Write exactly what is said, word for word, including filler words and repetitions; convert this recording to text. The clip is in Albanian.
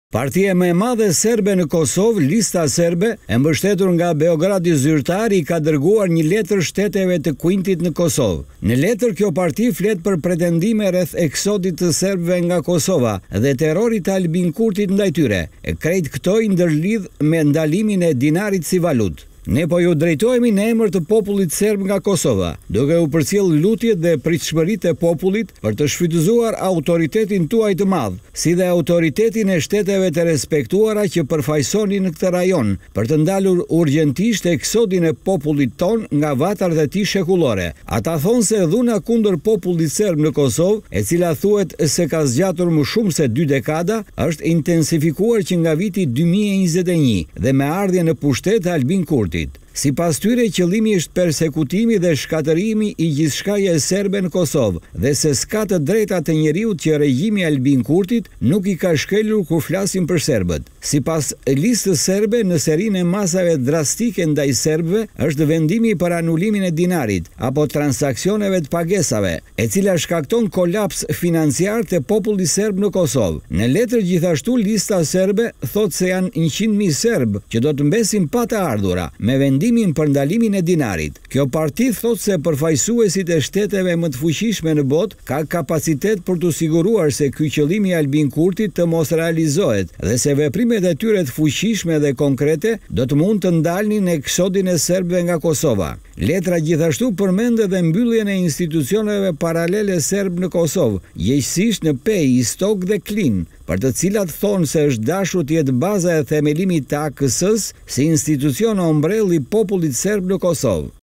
Partia më e madhe serbe në Kosovë, Lista Serbe, e mbështetur nga Beogradi zyrtari, ka dërguar një letër shteteve të Kuintit në Kosovë. Në letër, kjo parti flet për pretendime rreth eksodit të serbëve nga Kosova dhe terrorit të Albin Kurtit ndaj tyre. E krejt këto i ndërlidh me ndalimin e dinarit si valutë. Ne po ju drejtohemi në emër të popullit serb nga Kosova, duke u përcjell lutjet dhe pritshmëritë e popullit për të shfrytëzuar autoritetin tuaj të madh, si dhe autoritetin e shteteve të respektuara që përfaqësonin në këtë rajon, për të ndalur urgjentisht eksodin e popullit ton nga vatrat e tij shekullore. Ata thonë se dhuna kundër popullit serb në Kosovë, e cila thuhet se ka zgjatur më shumë se dy dekada, është intensifikuar që nga viti dy mijë e njëzet e një dhe me ardhjen në pushtet të Albin Kurtit. Si pas tyre, qëllimi është persekutimi dhe shkatërimi i gjithçkaje serbe në Kosovë dhe se s'ka të drejta të njeriut që regjimi Albin Kurtit nuk i ka shkelur kur flasim për serbët. Si pas listës serbe, në serinë e masave drastike ndaj serbëve është vendimi për anulimin e dinarit apo transaksioneve të pagesave, e cila shkakton kolaps financiar të popullit serb në Kosovë. Në letër gjithashtu, Lista Serbe thot se janë njëqind mijë serb që do të mbesin pa të ardhura me vendim për ndalimin e dinarit. Kjo parti thot se përfaqësuesit e shteteve më të fuqishme në botë ka kapacitet për të siguruar se ky qëllim i Albin Kurtit të mos realizohet dhe se veprimet e tyre të fuqishme dhe konkrete do të mund të ndalnin eksodin e serbëve nga Kosova. Letra gjithashtu përmend edhe mbylljen e institucioneve paralele serb në Kosovë, gjithsesi në Pej, Stok dhe Klin, për të cilat thonë se është dashur të jetë baza e themelimit të A K S-s si institucion ombrell i popullit serb në Kosovë.